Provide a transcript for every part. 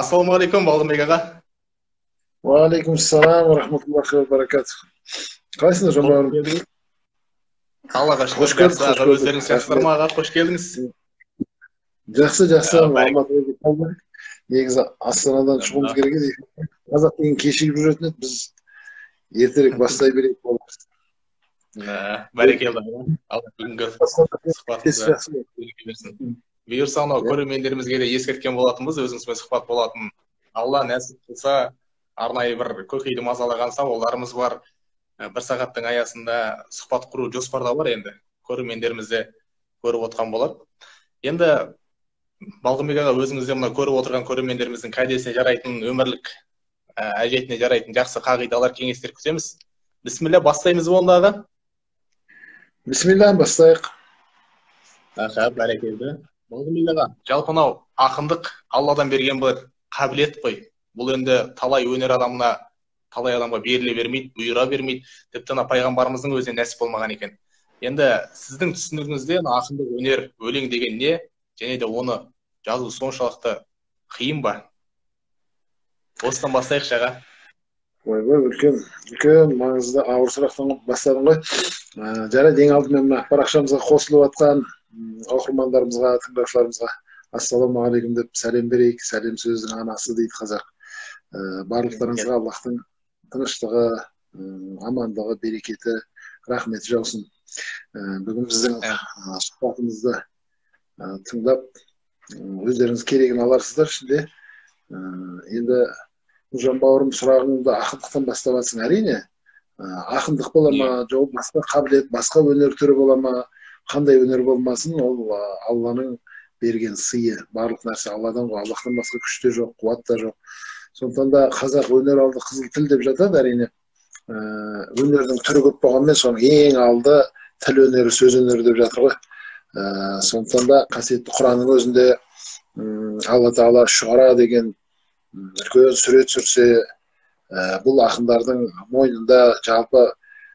Ассалаумағалейкум, Балғынбек аға. Уалейкум ассалам ва рахматуллахи ва баракатух. Қалайсыңдар жан бауырым? Аллаға шүкір, Қош көрдік, жақсы аға. Өздеріңіз жақсылар ма аға? Қош келдіңіз. Жақсы, Алматыға келіп қалдық. Негізі Астанадан шығуымыз керек еді. Қазақ деген кешігіп жүретін еді, біз ертерек бастай берейік болдық. Бәрекелді аға. Алла бүгінгі сұхбатымызды берсін. Бұйырса, анау көрермендерімізге де ескерткен болатынбыз, өзіңізбен сұхбат болатын. Алла нәсіп қылса, арнайы бір көкейді мазалаған сауалдарымыз бар. Бір сағаттың аясында сұхбат құру жоспарда бар енді. Көрермендерімізді көріп отқан болады. Енді Балғынбек аға, өзіңізде мына көріп отырған көрермендеріміздің кәдесіне жарайтын, өмірлік әжетіне жарайтын жақсы қағидалар, кеңестер күтеміз. Бісміллә, бастаймыз онда аға. Бісмилля, бастайық. Бәрекелді. Балғынбек аға, жалпы мынау ақындық Алладан берген бір қабілет қой. Бұл енді талай өнер адамына, талай адамға беріле бермейді, бұйыра бермейді. Тіпті пайғамбарымыздың өзіне нәсіп болмаған екен. Енді сіздің түсінігіңізде ақындық өнер, өлең деген не? Және де оны жазу соншалықты қиын ба? Осыдан бастайықшы аға. Ойбай, үлкен маңызды ауыр сұрақтан бастадың ғой. Жарайды, ең алдымен мына парақшамызға қосылып жатқан оқырмандарымызға, тыңдаушыларымызға ассалаумағалейкум деп сәлем берейік. Сәлем сөздің анасы дейді қазақ. Барлықтарыңызға Аллахтың тыныштығы, амандығы, берекеті, рахметі жаусын. Бүгін біздің сұхбатымызды тыңдап, өздеріңіз керегін аларсыздар ішінде. Енді Нұржан бауырым, сұрағыңды ақындықтан бастап жатсың. Әрине, ақындық бола ма, жоқ басқа қабілет, басқа өнер түрі бола ма, қандай өнер болмасын, ол Алланың берген сыйы. Барлық нәрсе Алладан ғой, Аллахтан басқа күш те жоқ, қуат та жоқ. Сондықтан да қазақ өнер алды қызыл тіл деп жатады, әрине. Өнердің түрі көп болғанмен, соның ең алды тіл өнері, сөз өнері деп жатыр ғой. Сондықтан да қасиетті Құранның өзінде Алла Тағала шұғара деген үлкен сурет сүрсе, бұл ақындардың мойнында жалпы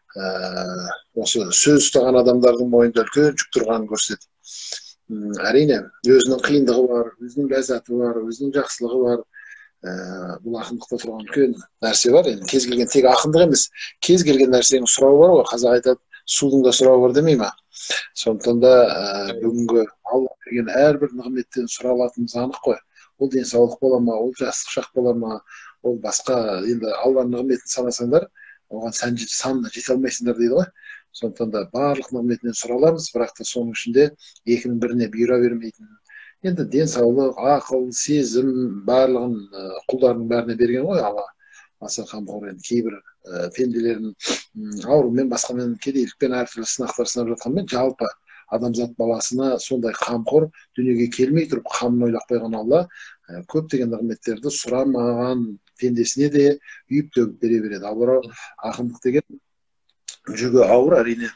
осы сөз ұстаған адамдардың мойнында үлкен жүк тұрғанын көрсетеді. Әрине, өзінің қиындығы бар, өзінің ләззаты бар, өзінің жақсылығы бар. Бұл ақындықта тұрған үлкен нәрсе бар. Енді кез келген тек ақындық емес, кез келген нәрсенің сұрауы бар ғой. Қазақ айтады, судың да сұрауы бар демей ма? Сондықтан да бүгінгі Алла берген әрбір нығметтен сұралатынымыз анық қой. Ол денсаулық бола ма, ол жастық шақ бола ма, ол басқа, енді Алланың нығметін санасаңдар, оған санына жете алмайсыңдар дейді ғой. Сондықтан да барлық нығметінен сұраламыз, бірақ та соның ішінде екінің біріне бұйыра бермейтін. Енді денсаулық, ақыл, сезім, барлығын құлдарының бәріне берген ғой Алла. Аса қамқор. Енді кейбір пенделерін аурумен, басқамен, кедейлікпен әртүрлі сынақтар сынап жатқанмен, жалпы адамзат баласына сондай қамқор, дүниеге келмей тұрып қамын ойлап қойған Алла көптеген нығметтерді сұрамаған пендесіне де үйіп төгіп бере береді. Ал бірақ ақындық деген жүгі ауыр, әрине.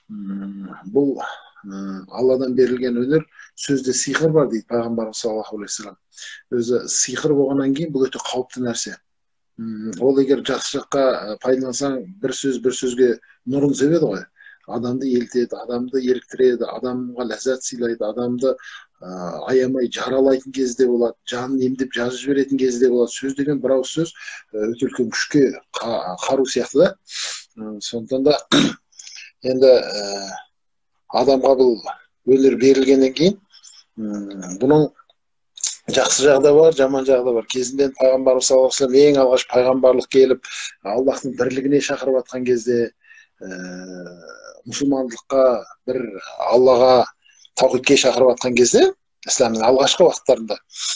Бұл Алладан берілген өнер, сөзде сиқыр бар дейді пайғамбарымыз саллаллаху алейхи вассалам. Өзі сиқыр болғаннан кейін бұл өте қауіпті нәрсе. Ол егер жақсы жаққа пайдалансаң, бір сөзге нұрын себеді ғой. Адамды елтеді, адамды еліктіреді, адамға ләззат сыйлайды, адамды аямай жаралайтын кезде болады, жанын емдеп жазып жіберетін кезде болады. Сөз деген бір ауыз сөз өте үлкен күшке қару сияқты да. Сондықтан да енді адамға бұл өнер берілгеннен кейін бұның жақсы жағы да бар, жаман жағы да бар. Кезінде пайғамбарымыз саллаллаху алейхи ва саллям ең алғаш пайғамбарлық келіп, Аллахтың бірлігіне шақырып жатқан кезде, мұсылмандыққа, бір Аллаға, таухидке шақырып жатқан кезде, исламның алғашқы уақыттарында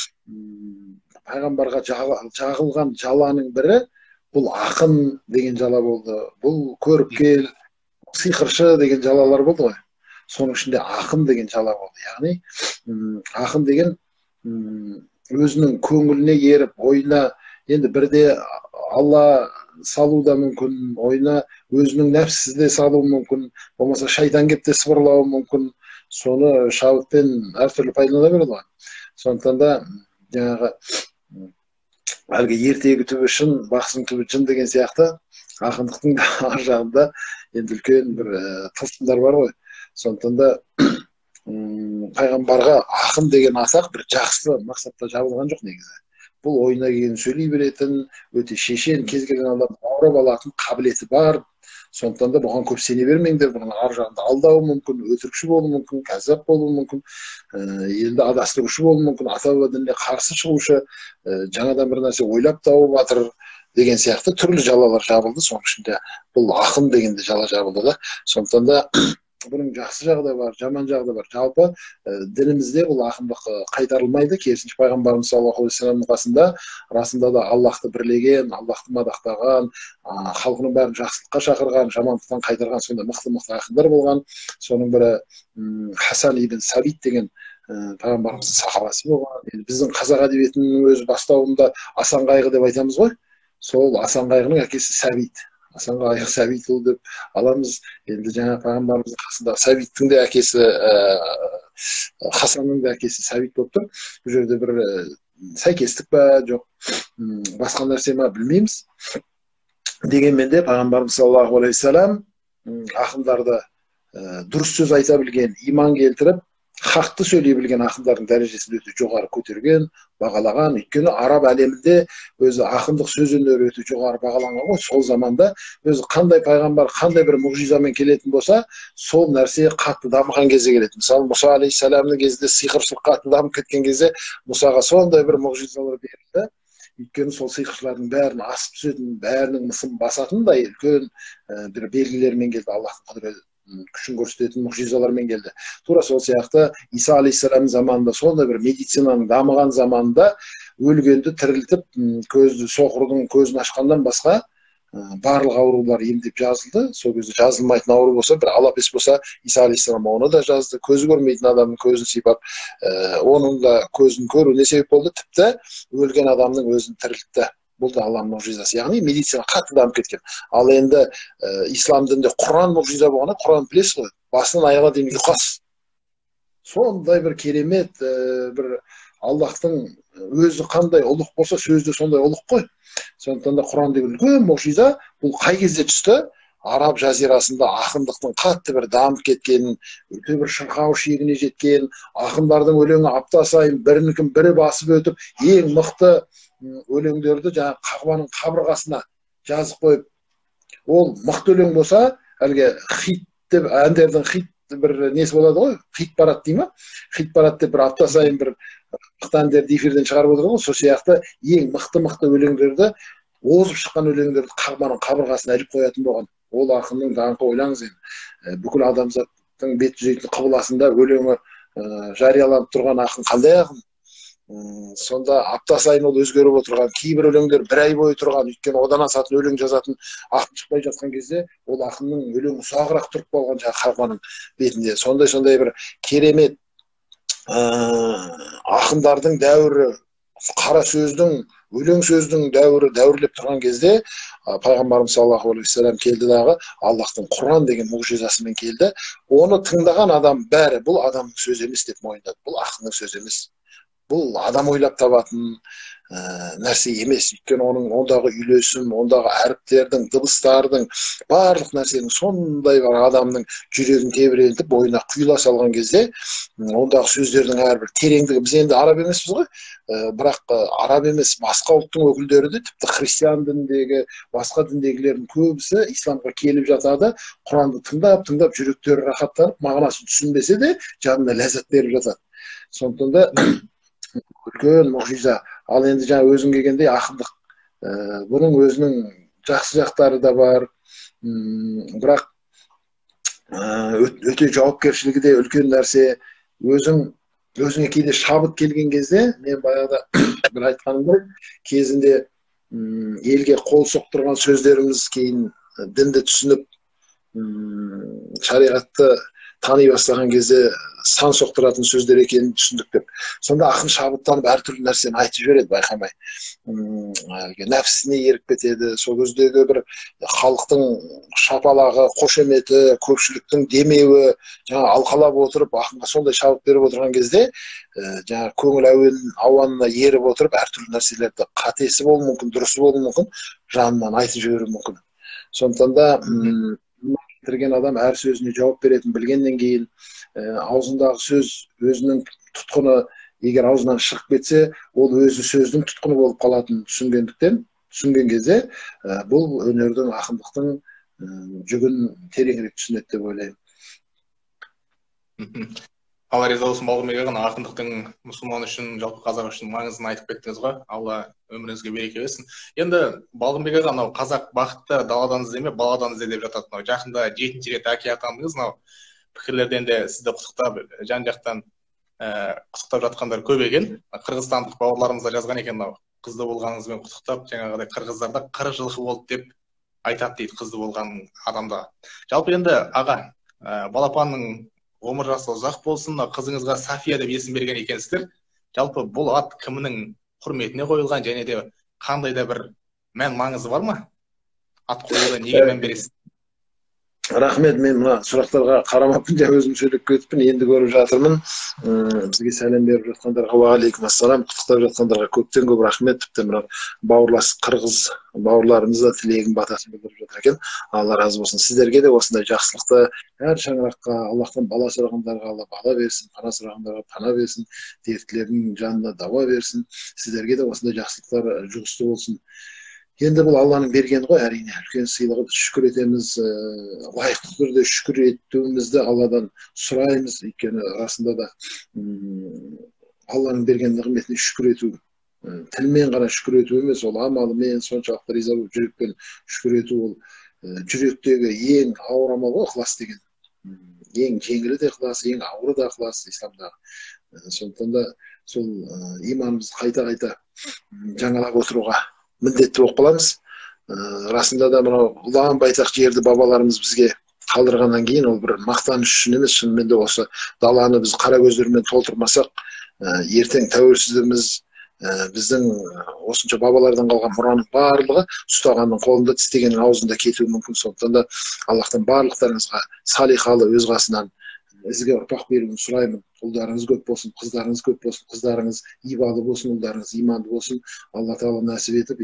пайғамбарға жағылған жаланың бірі бұл ақын деген жала болды. Бұл көріпкел, сиқыршы деген жалалар болды ғой. Соның ішінде ақын деген жала болды. Яғни ақын деген өзінің көңіліне еріп, ойына, енді бірде Алла салу да мүмкін, ойына өзінің нәпсісі де салуы мүмкін, болмаса шайтан кеп те сыбырлауы мүмкін. Соны шабытпен әртүрлі пайдалана береді ғой. Сондықтан да жаңағы әлгі ертегі түбі шын, бақсының түбі жын деген сияқты ақындықтың ар жағында енді үлкен бір тылсымдар бар ғой. Сондықтан да пайғамбарға ақын деген атақ бір жақсы мақсатта жабылған жоқ негізі. бұл ойына келгенін сөйлей беретін, өте шешен, кез келген адам баурап алатын қабілеті бар. Сондықтан да бұған көп сене бермеңдер, бұның ар жағында алдауы мүмкін, өтірікші болуы мүмкін, кәззап болуы мүмкін, елді адастырушы болуы мүмкін, ата баба дініне қарсы шығушы, жаңадан бір нәрсе ойлап тауып жатыр деген сияқты түрлі жалалар жабылды. Соның ішінде бұл ақын дегенде жала жабылды да. Сондықтан да бұның жақсы жағы да бар, жаман жағы да бар. Жалпы дінімізде бұл ақындық қайтарылмайды. Керісінше пайғамбарымыз саллаллаху алейхи вассаламның қасында расында да Аллахты бірлеген, Аллахты мадақтаған, халқының бәрін жақсылыққа шақырған, жамандықтан қайтарған сондай мықты ақындар болған. Соның бірі Хасан ибн Сабит деген пайғамбарымыздың сахабасы болған. Енді біздің қазақ әдебиетінің өз бастауында Асан қайғы деп айтамыз ғой. Сол Асан қайғының әкесі Сәбит. Асан қайғы Сәбитұлы деп аламыз. Енді жаңа пайғамбарымыздың қасында Сәбиттің де әкесі, Хасанның да әкесі Сәбит болып тұр. Бұл жерде бір сәйкестік па, жоқ басқа нәрсе ма білмейміз. Дегенмен де пайғамбарымыз саллаллаху алейхи вассалам ақындарды дұрыс сөз айта білген, иман келтіріп, хақты сөйлей білген ақындардың дәрежесін өте жоғары көтерген, бағалаған. Өйткені араб әлемінде өзі ақындық сөз өнері өте жоғары бағаланған ғой. Сол заманда өзі қандай пайғамбар, қандай бір мұғжизамен келетін болса, сол нәрсе қатты дамыған кезде келеді. Мысалы, Мұса алейхиссаламның кезінде сиқыршылық қатты дамып кеткен кезде Мұсаға сондай бір мұғжизалар берілді. Өйткені сол сиқыршылардың бәрін асып түсетін, бәрінің мысын басатындай үлкен бір белгілермен келді. Аллахтың құдіреті күшін көрсететін мұғжизалармен келді. Тура сол сияқты Иса алейхиссаламның заманында сондай бір медицинаның дамыған заманында өлгенді тірілтіп, көзді соқырдың көзін ашқандан басқа барлық аурулар емдеп жазылды. Сол кезде жазылмайтын ауру болса, бір алапес болса, Иса алейхиссалам оны да жазды. Көзі көрмейтін адамның көзін сипап, оның да көзін көруіне себеп болды. Тіпті өлген адамның өзін тірілтті. Бұл да Алланың мұғжизасы. Яғни медицина қатты дамып кеткен. Ал енді ислам дінінде Құран мұғжиза болғанда, Құран білесіз ғой, басынан аяғына дейін ұйқас. Сондай бір керемет, бір Аллахтың өзі қандай ұлық болса, сөзі де сондай ұлық қой. Сондықтан да Құран деген үлкен мұғжиза. Бұл қай кезде түсті? Араб жазирасында ақындықтың қатты бір дамып кеткенін, өте бір шырқау шегіне жеткен, ақындардың өлеңі апта сайын бірінікін бірі басып өтіп, ең мықты өлеңдерді жаңа қағбаның қабырғасына жазып қойып, ол мықты өлең болса, әлгі хит деп, әндердің хит бір несі болады ғой, хит парад дей ма? Хит парад деп бір апта сайын бір мықты әндерді эфирден шығарып отырған ғой. Сол сияқты ең мықты өлеңдерді, озып шыққан өлеңдерді қағбаның қабырғасына іліп қоятын болған. Ол ақынның даңқы, ойлаңыз енді. Бүкіл адамзаттың бет жүзетін қыбыласында өлеңі жарияланып тұрған ақын қандай ақын? Сонда апта сайын ол өзгеріп отырған, кейбір өлеңдер бір ай бойы тұрған, өйткені одан асатын өлең жазатын ақын шықпай жатқан кезде ол ақынның өлеңі ұзағырақ тұрып қалған жаңағы қағбаның бетінде. Сондай бір керемет ақындардың дәуірі, қара сөздің, өлең сөздің дәуірлеп тұрған кезде пайғамбарымыз саллаллаху алейхи вассалам келді дағы, Аллахтың Құран деген мұғжизасымен келді. Оны тыңдаған адам бәрі бұл адамның сөзі емес деп мойындады. Бұл ақынның сөзі емес. Бұл адам ойлап табатын нәрсе емес. Өйткені оның ондағы үйлесім, ондағы әріптердің, дыбыстардың, барлық нәрсенің сондай бар адамның жүрегін тебірентіп, бойына құйыла салған кезде, ондағы сөздердің әрбір тереңдігі, біз енді араб емеспіз ғой, бірақ араб емес басқа ұлттың өкілдері де, тіпті христиан дініндегі, басқа діндегілердің көбісі исламға келіп жатады, Құранды тыңдап, жүректері рахаттанып, мағынасын түсінбесе де, жанына ләззат беріп жатады. Сондықтан да үлкен мұғжиза. Ал енді жаңа өзің келгендей ақындық, бұның өзінің жақсы жақтары да бар, бірақ өте жауапкершілігі де үлкен нәрсе. Өзіңе кейде шабыт келген кезде, мен баяғыда бір айтқанымдай, кезінде елге қол соқтырған сөздеріміз кейін дінді түсініп, шариғатты тани бастаған кезде сан соқтыратын сөздер екенін түсіндік деп. Сонда ақын шабыттанып әртүрлі нәрсені айтып жібереді байқамай. Нәпсісіне еріп кетеді. Сол кездегі бір халықтың шапалағы, қошеметі, көпшіліктің демеуі, жаңа алқалап отырып, ақынға сондай шабыт беріп отырған кезде, жаңа көңіл ауанына еріп отырып, әртүрлі нәрселерді қатесі болуы мүмкін, дұрысы болуы мүмкін, жанынан айтып жіберуі мүмкін. Сондықтан да келтірген адам әр сөзіне жауап беретін білгеннен кейін, аузындағы сөз өзінің тұтқыны егер аузынан шығып кетсе, ол өзі сөздің тұтқыны болып қалатынын түсінген кезде, бұл өнердің, ақындықтың жүгін тереңірек түсінеді деп ойлаймын. Алла риза болсын Балғынбек аға, ақындықтың мұсылман үшін, жалпы қазақ үшін маңызын айтып кеттіңіз ғой. Алла өміріңізге береке берсін. Енді Балғынбек аға, мынау қазақ бақытты даладан іздеме, баладан ізде деп жатады. Мынау жақында 7-ші рет Әке атамыз мынау пікірлерден де сізді құттықтап, жан-жақтан құттықтап жатқандар көп екен. Қырғызстандық бауырларымыз да жазған екен, мынау қызды болғаныңызбен құттықтап, жаңағыдай қырғыздарда қырық жылқы болды деп айтады дейді қызды болған адамда. Жалпы енді аға, балапанның ғұмыр жасы ұзақ болсын, қызыңызға Сафия деп есім берген екенсіздер. Жалпы бұл ат кімнің құрметіне қойылған, және де қандай да бір мән маңызы бар ма? Ат қоюда неге мән бересіз? Рахмет, мен мына сұрақтарға қарамаппын, жаңа өзім сөйлеп кетіппін, енді көріп жатырмын. Бізге сәлем беріп жатқандарға уағалейкум ассалам, құттықтап жатқандарға көптен көп рахмет. Тіпті мына бауырлас қырғыз бауырларымыз да тілегін батасын білдіріп жатыр екен. Алла разы болсын. Сіздерге де осындай жақсылықты әр шаңыраққа, Аллахтан бала сұрағандарға Алла бала берсін, пана сұрағандарға пана берсін, дерттілердің жанына дауа берсін. Сіздерге де осындай жақсылықтар жұғысты болсын. Енді бұл Алланың бергені ғой, әрине үлкен сыйлығы, шүкір етеміз, лайықты түрде шүкір етуімізді Алладан сұраймыз. Өйткені расында да Алланың берген нығметіне шүкір ету, тілмен ғана шүкір ету емес, ол амалымен соншалықты риза болып жүрекпен шүкір ету, ол жүректегі ең ауыр амал ғой, ықылас деген. Ең жеңілі де ықылас, ең ауыры да ықылас исламдағы. Сондықтан да сол иманымызды қайта-қайта жаңалап отыруға міндетті болып қаламыз. Расында да мынау ұлан байтақ жерді бабаларымыз бізге қалдырғаннан кейін, ол бір мақтаныш үшін емес, шынымен де осы даланы біз қара көздермен толтырмасақ, ертең тәуелсіздігіміз біздің осынша бабалардан қалған мұраның барлығы ұстағанның қолында, тістегеннің аузында кетуі мүмкін. Сондықтан да Аллахтан барлықтарыңызға салиқалы өз қасынан ізге ұрпақ беруін сұраймын. Ұлдарыңыз көп болсын, қыздарыңыз көп болсын, қыздарыңыз ибалы болсын, ұлдарыңыз иманды болсын. Алла тағала нәсіп етіп,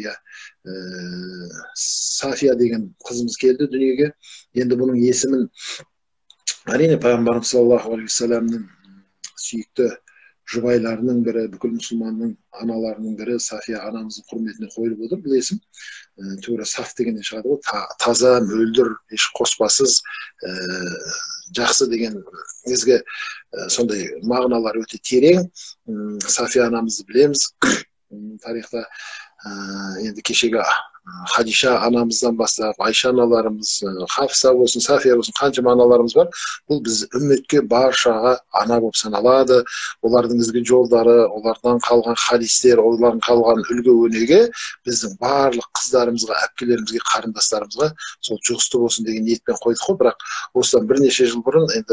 Сафия деген қызымыз келді дүниеге. Енді бұның есімін әрине пайғамбарымыз саллаллаху алейхи вассаламның сүйікті жұбайларының бірі, бүкіл мұсылманның аналарының бірі Сафия анамыздың құрметіне қойылып отыр. Бұл есім тура саф дегеннен шығады ғой, таза, мөлдір, еш қоспасыз, жақсы деген ізгі сондай мағыналар өте терең. Сафия анамызды білеміз. Тарихта енді кешегі Хадиша анамыздан бастап, Айша аналарымыз, Хафса болсын, Сафия болсын, қаншама аналарымыз бар. Бұл біз үмметке баршаға ана болып саналады. Олардың ізгі жолдары, олардан қалған хадистер, олардан қалған үлгі өнеге біздің барлық қыздарымызға, әпкелерімізге, қарындастарымызға сол жұғысты болсын деген ниетпен қойдық қой. Бірақ осыдан бірнеше жыл бұрын енді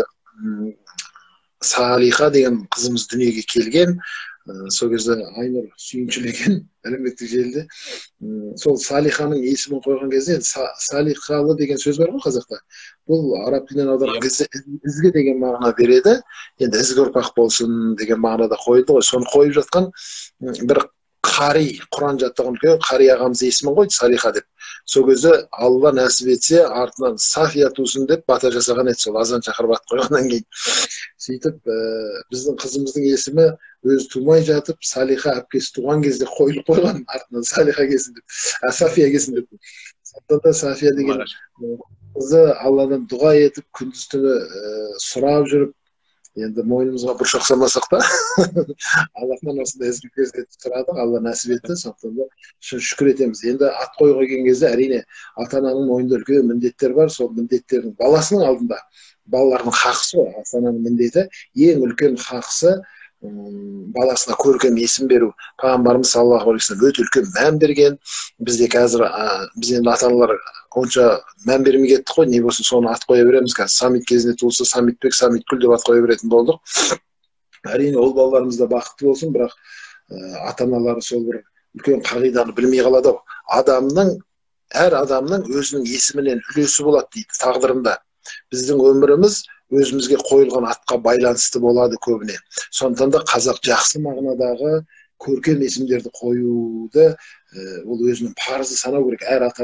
Салиха деген қызымыз дүниеге келген. Сол кезде Айнұр сүйіншілеген әлеуметтік желіде. Сол Салиханың есімін қойған кезде, Салихалы деген сөз бар ғой қазақта. Бұл араб тілінен аударған кезде ізгі деген мағына береді. Енді ізгі ұрпақ болсын деген мағынада қойылды ғой. Соны қойып жатқан бір қари, Құран жаттаған үлкен қари ағамыз есімін қойды, Салиха деп. Сол кезде Алла нәсіп етсе, артынан Сафия тусын деп бата жасаған еді, сол азан шақырып ат қойғаннан кейін. Сөйтіп, біздің қызымыздың есімі өзі тумай жатып, Салиха әпкесі туған кезде қойылып қойған, артынан Салиха келсін деп, Сафия келсін деп. Сондықтан да Сафия деген қызды Алладан дұға етіп, күндіз түні сұрап жүріп, енді мойнымызға бұршақ салмасақ та, Аллахтан осындай ізгі перзентті сұрадық, Алла нәсіп етті. Сондықтан да шүкір етеміз. Енді ат қоюға келген кезде әрине ата-ананың мойнында үлкен міндеттер бар. Сол міндеттердің баласының алдында балалардың хақысы ғой. Ата-ананың міндеті ең үлкен хақысы баласына көркем есім беру. Пайғамбарымыз саллаллаху алейхи вассалам өте үлкен мән берген. Бізде қазір біз енді ата-аналар онша мән бермей кеттік қой, не болсын соны ат қоя береміз. Қазір Самит кезінде туылса Самитбек, Самиткүл деп ат қоя беретін болдық. Әрине ол балаларымыз да бақытты болсын, бірақ ата-аналары сол бір үлкен қағиданы білмей қалады. Әр адамның өзінің есімінен үлесі болады дейді тағдырында. Біздің өміріміз өзімізге қойылған атқа байланысты болады көбіне. Сондықтан да қазақ жақсы мағынадағы көркем есімдерді қоюды ол өзінің парызы санау керек. Әр ата-ана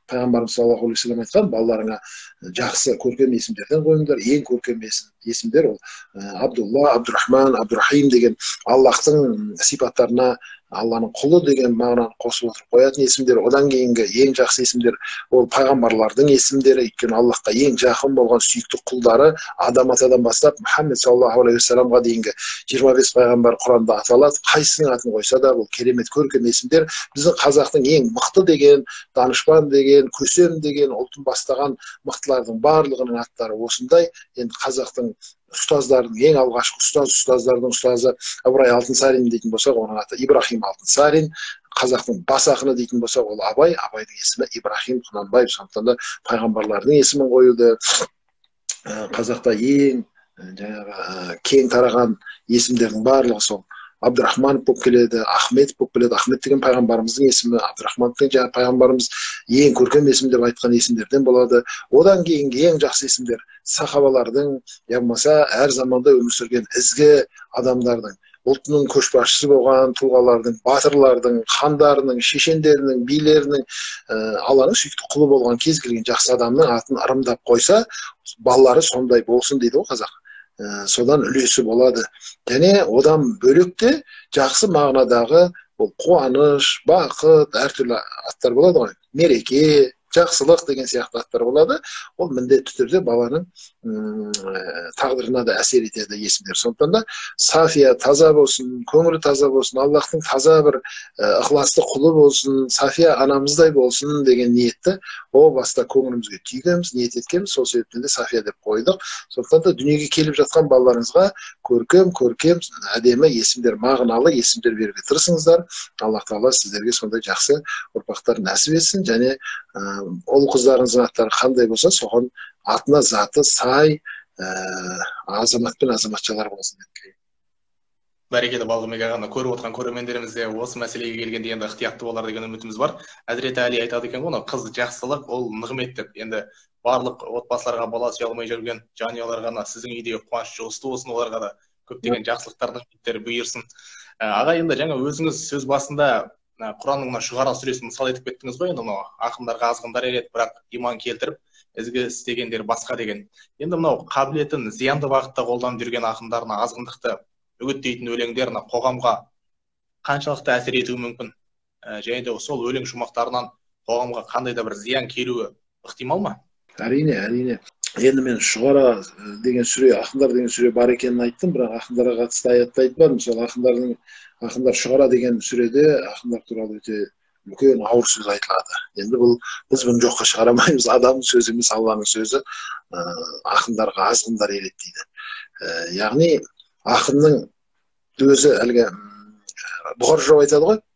пайғамбарымыз саллаллаху алейхи вассалам айтқан, балаларыңа жақсы көркем есімдерден қойыңдар. Ең көркем есімдер ол Абдулла, Абдурахман, Абдурахим деген Аллахтың сипаттарына, Алланың құлы деген мағынаны қосып отырып қоятын есімдер. Одан кейінгі ең жақсы есімдер ол пайғамбарлардың есімдері. Өйткені Аллахқа ең жақын болған сүйікті құлдары Адам атадан бастап Мұхаммед саллаллаху алейхи вассаламға дейінгі 25 пайғамбар Құранда аталады. Қайсының атын қойса да бұл керемет көркем есімдер. Біздің қазақтың ең мықты деген, данышпан деген, көсем деген ұлтын бастаған мықтылардың барлығының аттары осындай. Енді қазақтың ұстаздардың ең алғашқы ұстаздардың ұстазы Ыбырай Алтынсарин дейтін болсақ, оның аты Ибрахим Алтынсарин. Қазақтың бас ақыны дейтін болсақ, ол Абай. Абайдың есімі Ибрахим Құнанбаев. Сондықтан да пайғамбарлардың есімін қоюды. Қазақта ең жаңағы кең тараған есімдердің барлығы сол Абдурахман болып келеді, Ахмет болып келеді. Ахмет деген пайғамбарымыздың есімі, Абдурахман деген жаңағы пайғамбарымыз ең көркем есім деп айтқан есімдерден болады. Одан кейінгі ең жақсы есімдер сахабалардың, я болмаса әр заманда өмір сүрген ізгі адамдардың, ұлтының көшбасшысы болған тұлғалардың, батырлардың, хандарының, шешендерінің, билерінің, Алланың сүйікті құлы болған кез келген жақсы адамның атын ырымдап қойса, балалары сондай болсын дейді ғой қазақ. Содан үлесі болады. Және одан бөлекте жақсы мағынадағы ол қуаныш, бақыт, әртүрлі аттар болады ғой. Мереке, жақсылық деген сияқты аттар болады. Ол міндетті түрде баланың тағдырына да әсер етеді есімдер. Сондықтан да Сафия таза болсын, көңілі таза болсын, Аллахтың таза бір ықыласты құлы болсын, Сафия анамыздай болсын деген ниетті о баста көңілімізге түйгенбіз, ниет еткенбіз. Сол себептен де Сафия деп қойдық. Сондықтан да дүниеге келіп жатқан балаларыңызға көркем, әдемі есімдер, мағыналы есімдер беруге тырысыңыздар. Аллах Тағала сіздерге сондай жақсы ұрпақтар нәсіп етсін. Және ұл қыздарыңыздың аттары қандай болса, соған атына заты сай азамат пен азаматшалар болсын деп тілеймін. Бәрекелді Балғымбек ағаны көріп отырған көрермендеріміз де осы мәселеге келгенде енді ықтиятты болар деген үмітіміз бар. Әзіреті Әли айтады екен ғой, қыз жақсылық ол нығмет деп. Енді барлық отбасыларға бала сүйе алмай жүрген жанұяларға сіздің үйде қуаныш жұғысты болсын, оларға да көптеген жақсылықтардың ниеттері бұйырсын. Аға, енді жаңа өзіңіз сөз басында Құранның Шұғара сүресін мысал етіп кеттіңіз ғой, енді мынау ақындарға азғындар ереді, бірақ иман келтіріп, ізгі істегендер басқа деген. Енді мынау қабілетін зиянды бағытта қолданып жүрген ақындарына азғындықты үгіттейтін өлеңдер қоғамға қаншалықты әсер етуі мүмкін? Және де сол өлең шумақтарынан қоғамға қандай да бір зиян келуі ықтимал ма? Әрине. Енді мен Шұғара деген сүре, ақындар деген сүре бар екенін айттым, бірақ ақындарға қатысты аятты айтпадым. Мысалы ақындар Шұғара деген сүреде ақындар туралы өте үлкен ауыр сөз айтылады. Енді біз бұны жоққа шығарамаймыз. Адамның сөзі емес, Алланың сөзі ақындарға азғындар ереді дейді. Яғни ақынның өзі әлгі Бұхар жырау айтады ғой,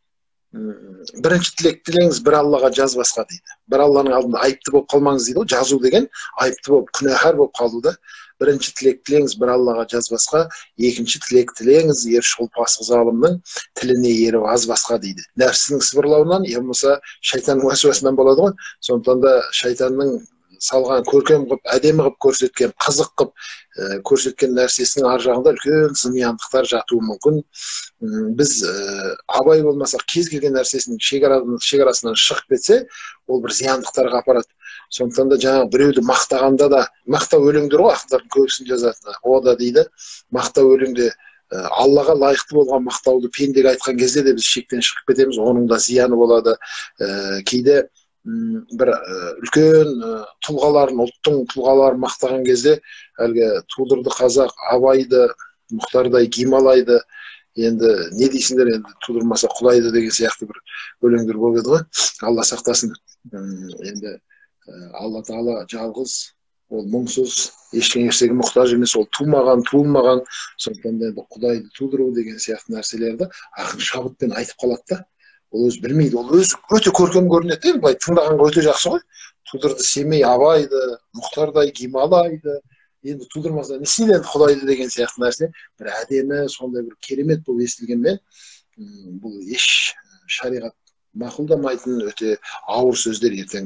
бірінші тілек тілеңіз бір Аллаға жазбасқа дейді. Бір Алланың алдында айыпты болып қалмаңыз дейді ғой. Жазу деген айыпты болып, күнәһар болып қалуда. Бірінші тілек тілеңіз бір Аллаға жазбасқа, екінші тілек тілеңіз ершіл пасық залымның тіліне еріп азбасқа дейді. Нәпсінің сыбырлауынан, я болмаса шайтанның уәсуасынан болады ғой. Сондықтан да шайтанның салған көркем қылып, әдемі қылып көрсеткен, қызық қылып көрсеткен нәрсесінің ар жағында үлкен зымияндықтар жатуы мүмкін. Біз абай болмасақ, кез келген нәрсесінің шекарасынан шығып кетсе, ол бір зияндықтарға апарады. Сондықтан да жаңағы біреуді мақтағанда да, мақтау өлеңдер ғой, ақындардың көбісін жазатыны. О да дейді, мақтау өлеңде Аллаға лайықты болған мақтауды пендеге айтқан кезде де біз шектен шығып кетеміз, оның да зияны болады. Кейде бір үлкен тұлғаларын, ұлттың тұлғаларын мақтаған кезде әлгі тудырды қазақ Абайды, Мұхтардай Гималайды, енді не дейсіңдер, енді тудырмаса құлайды деген сияқты бір өлеңдер болып еді ғой. Алла сақтасын. Енді Алла Тағала жалғыз, ол мұңсыз, ешкім ешкімге мұқтаж емес, ол тумаған, туылмаған. Сондықтан да құдайды тудыру деген сияқты нәрселерді ақын шабытпен айтып қалады да. Ол өзі білмейді, ол өзі өте көркем көрінеді, былай тыңдағанға өте жақсы ғой. Тудырды Семей Абайды, Мұхтардай Гималайды, енді тудырмаса не істейді енді құдайды деген сияқты нәрсе бір әдемі, сондай бір керемет болып естілгенмен, бұл еш шариғат мақұлдамайтын өте ауыр сөздер. Ертең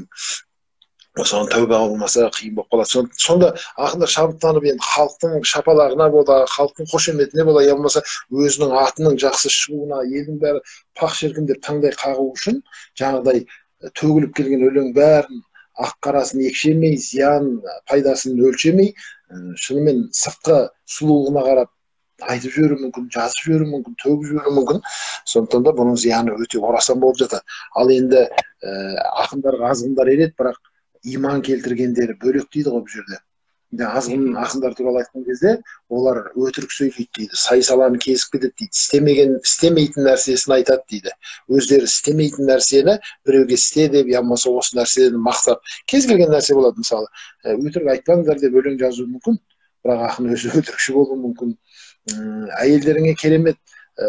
соған тәуба болмаса қиын болып қалады. Сонда ақындар шабыттанып енді халықтың шапалағына бола, халықтың қошеметіне бола, я болмаса өзінің атының жақсы шығуына, елдің бәрі пақ шіркін деп таңдай қағу үшін жаңағыдай төгіліп келген өлең бәрін ақ қарасын екшемей, зиян пайдасын өлшемей, шынымен сыртқы сұлулығына қарап айтып жіберуі мүмкін, жазып жіберуі мүмкін, төгіп жіберуі мүмкін. Сондықтан да бұның зияны өте орасан болып жатады. Ал енді ақындарға азғындар ереді, бірақ иман келтіргендері бөлек дейді ғой бұл жерде. Азғын ақындар туралы айтқан кезде олар өтірік сөйлейді дейді, сай-саланы кезіп кетеді дейді, істемейтін нәрсесін айтады дейді. Өздері істемейтін нәрсені біреуге істе деп, я болмаса осы нәрсені мақтап, кез келген нәрсе болады. Мысалы, өтірік айтпаңдар деп өлең жазуы мүмкін, бірақ ақын өзі өтірікші болуы мүмкін. Әйелдеріңе керемет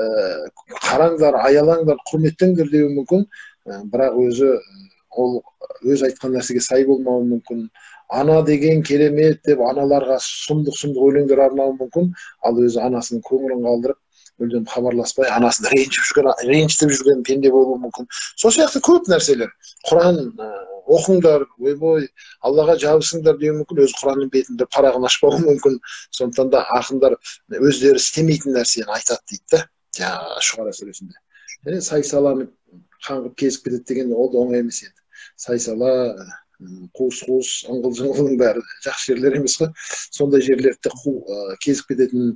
қараңдар, аялаңдар, құрметтеңдер деуі мүмкін, бірақ ол өз айтқан нәрсеге сай болмауы мүмкін. Ана деген керемет деп аналарға сұмдық өлеңдер арнауы мүмкін, ал өзі анасының көңілін қалдырып, мүлдем хабарласпай, анасын ренжітіп жүрген пенде болуы мүмкін. Сол сияқты көп нәрселер. Құран оқыңдар, ойбой, Аллаға жабысыңдар деуі мүмкін, өзі Құранның бетінде парағын ашпауы мүмкін. Сондықтан да ақындар өздері істемейтін нәрсені айтады дейді да, Шұғара сүресінде. Және сай-саланы қаңғып кезіп кетеді деген ол да оңай емес еді. Сай-сала, қуыс-қуыс, ыңғыл-жыңғылдың бәрі жақсы жерлер емес қой. Сондай жерлерді кезіп кететін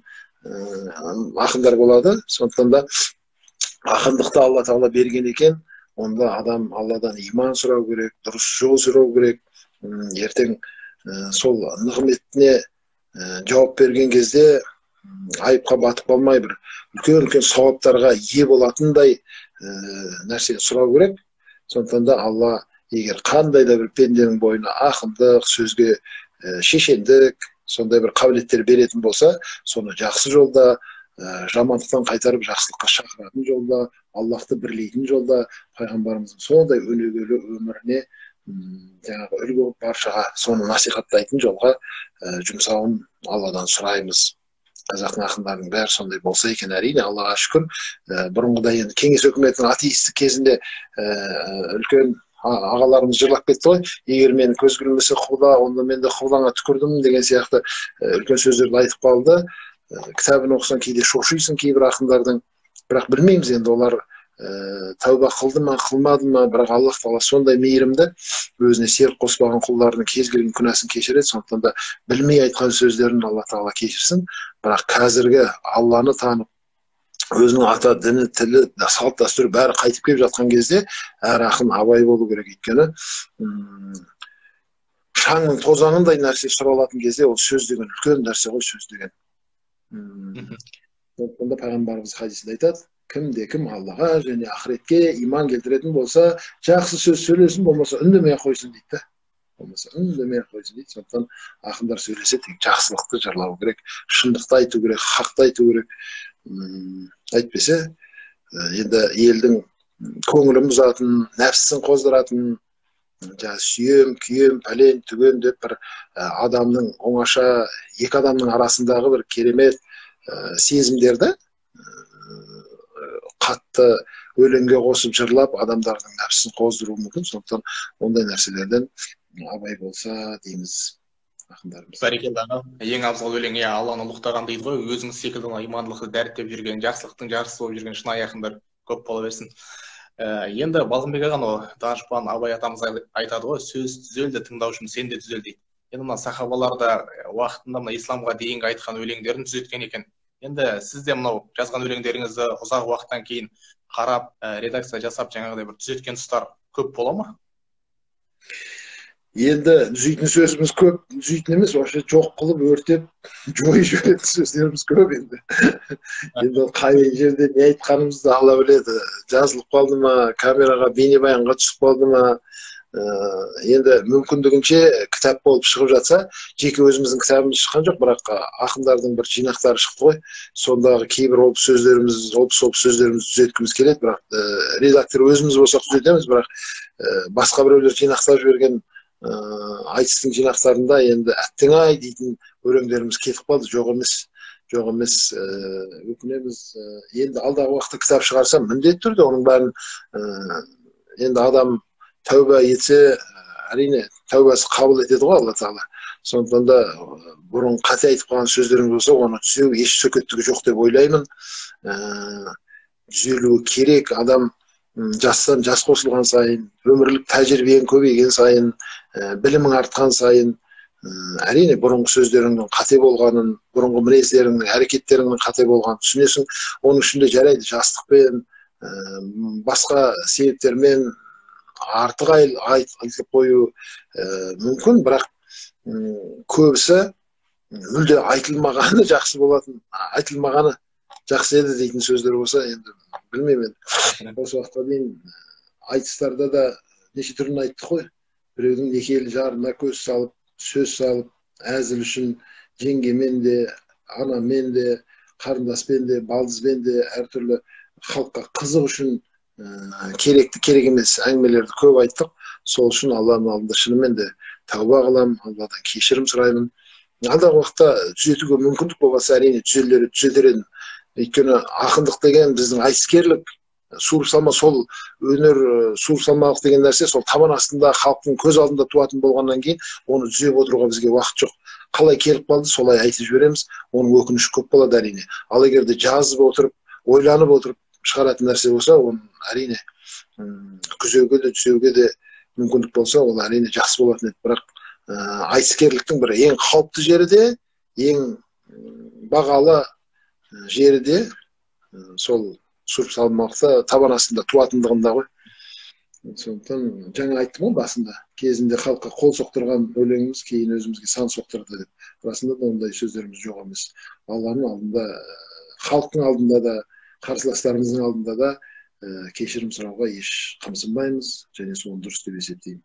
ақындар болады. Сондықтан да ақындықты Алла Тағала берген екен, онда адам Алладан иман сұрау керек, дұрыс жол сұрау керек. Ертең сол нығметіне жауап берген кезде айыпқа батып қалмай, бір үлкен сауаптарға ие болатындай нәрсені сұрау керек. Сондықтан да Алла егер қандай да бір пенденің бойына ақындық, сөзге шешендік, сондай бір қабілеттер беретін болса, соны жақсы жолда, жамандықтан қайтарып жақсылыққа шақыратын жолда, Аллахты бірлейтін жолда, пайғамбарымыздың сондай өнегелі өміріне жаңағы үлгі болып баршаға соны насихаттайтын жолға жұмсауын Алладан сұраймыз. Қазақтың ақындарының бәрі сондай болса екен, әрине, Аллаға шүкір. Бұрынғыда енді кеңес өкіметінің атеистік кезінде үлкен ағаларымыз жырлап кетті ғой, егер мен көз көрмесе құбыла, онда мен де құбылаңа түкірдім деген сияқты үлкен сөздерді айтып қалды. Кітабын оқысан кейде шошисың кейбір ақындардың, бірақ білмейміз енді олар тәуба қылды ма, қылмады ма, бірақ Аллах Тағала сондай мейірімді, өзіне серік қоспаған құлдарының кез келген күнәсін кешіреді. Сондықтан да білмей айтқан сөздерін Алла Тағала кешірсін. Бірақ қазіргі Алланы танып, өзінің ата, діні, тілі, салт дәстүрі бәрі қайтып келіп жатқан кезде әр ақын абай болу керек. Өйткені шаңның тозаңындай нәрсе сұралатын кезде ол сөз деген үлкен нәрсе ғой, сөз деген. Сондықтан да пайғамбарымыз хадисінде айтады, кім Аллаға және ақыретке иман келтіретін болса, жақсы сөз сөйлесін, болмаса үндемей қойсын дейді. Сондықтан ақындар сөйлесе тек жақсылықты жырлау керек, шындықты айту керек, хақты айту керек. Әйтпесе, енді елдің көңілін бұзатын, нәпсісін қоздыратын, сүйем, күйем, пәлен, түген деп бір адамның оңаша, екі адамның арасындағы бір керемет сезімдерді қатты өлеңге қосып жырлап, адамдардың нәпсісін қоздыруы мүмкін. Сондықтан ондай нәрселерден абай болса дейміз ақындарымыз. Бәрекелді аға. Ең абзал өлең Алланы ұлықтаған дейді ғой, өзіңіз секілді имандылықты дәріптеп жүрген, жақсылықтың жаршысы болып жүрген шынайы ақындар көп бола берсін. Енді Балғынбек ағаны данышпан Абай атамыз айтады ғой, сөз түзелді, тыңдаушым сен де түзел дейді. Енді мына сахабаларда уақытында мына исламға дейінгі айтқан өлеңдерін түзеткен екен. Енді сіз де мынау жазған өлеңдеріңізді ұзақ уақыттан кейін қарап, редакция жасап, жаңағыдай бір түзеткен тұстар көп бола ма? Енді түзейтін сөзіміз көп, түзейтін емес, вообще жоқ қылып өртеп, жойып жіберетін сөздеріміз көп енді. Енді қай жерде не айтқанымызды Алла біледі. Жазылып қалды ма, камераға, бейнебаянға түсіп қалды ма, енді мүмкіндігінше кітап болып шығып жатса, жеке өзіміздің кітабымыз шыққан жоқ, бірақ ақындардың бір жинақтары шықты ғой. Сондағы кейбір олпы сөздеріміз түзеткіміз келеді, бірақ редактор өзіміз болсақ түзетеміз, бірақ басқа біреулер жинақтап жіберген айтыстың жинақтарында енді әттең ай дейтін өлеңдеріміз кетіп қалды. Жоқ емес, өкінеміз. Енді алдағы уақытта кітап шығарсам, міндетті түрде оның бәрін енді адам тәуба етсе, әрине тәубасы қабыл етеді ғой Алла Тағала. Сондықтан да бұрын қате айтып қалған сөздеріміз болса, оны түзеу еш сөкеттігі жоқ деп ойлаймын. Түзелуі керек. Адам жастан жас қосылған сайын, өмірлік тәжірибең көбейген сайын, білімің артқан сайын, әрине бұрынғы сөздеріңнің қате болғанын, бұрынғы мінездеріңнің, әрекеттеріңнің қате болғанын түсінесің. Оның ішінде жарайды жастықпен, басқа себептермен артық айтып қою мүмкін, бірақ көбісі мүлде айтылмағаны жақсы болатын, айтылмағаны жақсы еді дейтін сөздер болса, енді білмеймін. Осы уақытқа дейін айтыстарда да неше түрін айттық қой. Біреудің некелі жарына көз салып, сөз салып, әзіл үшін жеңгемен де, анамен де, қарындаспен де, балдызбен де әртүрлі халыққа қызық үшін керекті, керек емес әңгімелерді көп айттық. Сол үшін Алланың алдында шынымен де тәуба қыламын, Алладан кешірім сұраймын. Алдағы уақытта түзетуге мүмкіндік болса, әрине түзетер едім. Өйткені ақындық деген біздің айтыскерлік, суырып салма, сол өнер суырып салмалық деген нәрсе сол табан астында халықтың көз алдында туатын болғаннан кейін оны түзеп отыруға бізге уақыт жоқ. Қалай келіп қалды, солай айтып жібереміз. Оның өкініші көп болады әрине. Ал егер де жазып отырып, ойланып отырып шығаратын нәрсе болса, оны әрине күзеуге де түзеуге де мүмкіндік болса, ол әрине жақсы болатын еді. Бірақ айтыскерліктің бір ең қауіпті жері де, ең бағалы жері де сол суырып салмақта табан астында туатындығында ғой. Сондықтан жаңа айттым ғой басында, кезінде халыққа қол соқтырған өлеңіміз кейін өзімізге сан соқтырды деп. Расында да ондай сөздеріміз жоқ емес. Алланың алдында, халықтың алдында да, қарсыластарымыздың алдында да кешірім сұрауға еш қымсынбаймыз, және соны дұрыс деп есептеймін.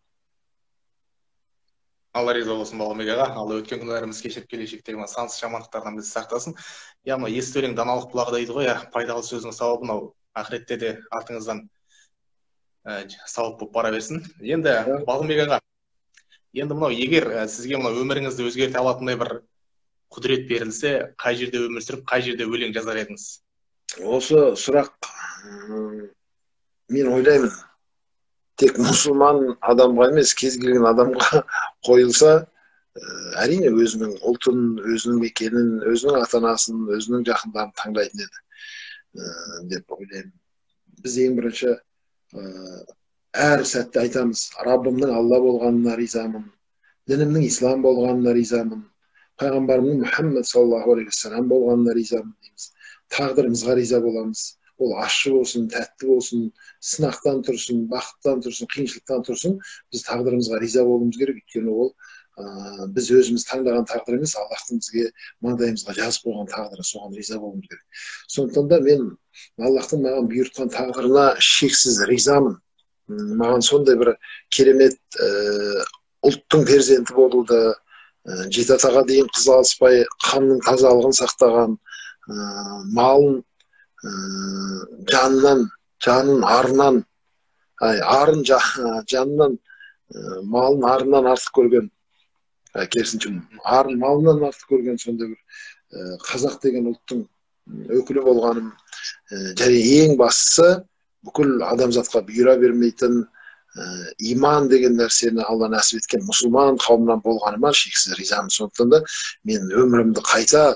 Алла риза болсын Баламбек аға. Алла өткен күнәларымызды кешіріп келешектегі сансыз жамандықтардан бізді сақтасын. Мына есті өлең даналық бұлағы дейді ғой, пайдалы сөздің сауабы мынау ақыретте де артыңыздан сауап болып бара берсін. Енді Баламбек аға, енді мынау егер сізге мынау өміріңізді өзгерте алатындай бір құдірет берілсе, қай жерде өмір сүріп, қай жерде өлең жазар едіңіз? Осы сұрақ мен ойлаймын, тек мұсылман адамға емес, кез келген адамға қойылса, әрине өзінің ұлтын, өзінің мекенін, өзінің ата-анасын, өзінің жақындарын таңдайтын еді деп ойлаймын. Біз ең бірінші әр сәтте айтамыз, Раббымның Алла болғанына ризамын, дінімнің ислам болғанына ризамын, пайғамбарымның Мұхаммед саллаллаху алейхи вассалам болғанына ризамын дейміз. Тағдырымызға риза боламыз. Ол ащы болсын, тәтті болсын, сынақтан тұрсын, бақыттан тұрсын, қиыншылықтан тұрсын, біз тағдырымызға риза болуымыз керек. Өйткені ол біз өзіміз таңдаған тағдыр емес, Аллахтың бізге маңдайымызға жазып қойған тағдыры, соған риза болуымыз керек. Сондықтан да мен Аллахтың маған бұйыртқан тағдырына шексіз ризамын. Маған сондай бір керемет ұлттың перзенті болуды, жеті атаға дейін қыз алыспай, қанның тазалығын сақтаған, малын жанын арынан, жанынан малын арынан артық көрген, керісінше арын малынан артық көрген сондай бір қазақ деген ұлттың өкілі болғаным, және ең бастысы бүкіл адамзатқа бұйыра бермейтін иман деген нәрсені Алла нәсіп еткен мұсылман қауымынан болғаныма шексіз ризамын. Сондықтан да мен өмірімді қайта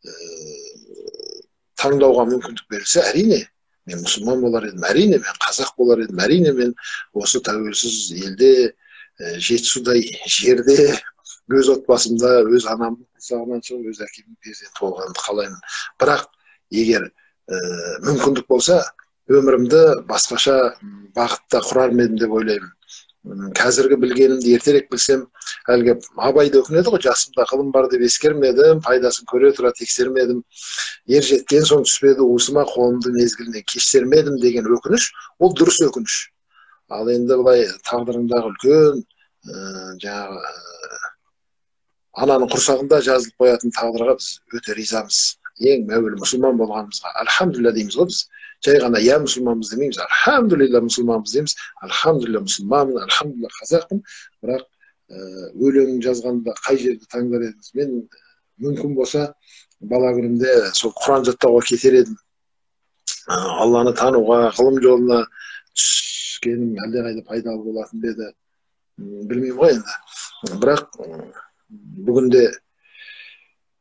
таңдауға мүмкіндік берілсе, әрине мен мұсылман болар едім, әрине мен қазақ болар едім, әрине мен осы тәуелсіз елде, жетісудай жерде, өз отбасымда, өз анамның құшағынан шығып, өз әкемнің перзенті болғанымды қалаймын. Бірақ егер мүмкіндік болса, өмірімді басқаша бағытта құрар ма едім деп ойлаймын. Қазіргі білгенімді ертерек білсем, әлгі Абай да өкінеді ғой, жасымда ғылым бар деп ескермедім, пайдасын көре тұра тексермедім, ер жеткен соң түспеді уысыма, қолымды мезгіліне кештермедім деген өкініш, ол дұрыс өкініш. Ал енді былай тағдырыңдағы үлкен жаңағы ананың құрсағында жазылып қоятын тағдырға біз өте ризамыз. Ең әуелі мұсылман болғанымызға альхамдулилля дейміз ғой біз. Жай ғана я мұсылманбыз демейміз, альхамдулилля мұсылманбыз дейміз, альхамдулилля мұсылманмын, альхамдулилля қазақпын. Бірақ өлең жазғанда қай жерді таңдар едіңіз? Мен мүмкін болса бала күнімде сол Құран жаттауға кетер едім. Алланы тануға, ғылым жолына түскенім әлдеқайда пайдалы болатын еді. Білмеймін ғой енді. Бірақ бүгінде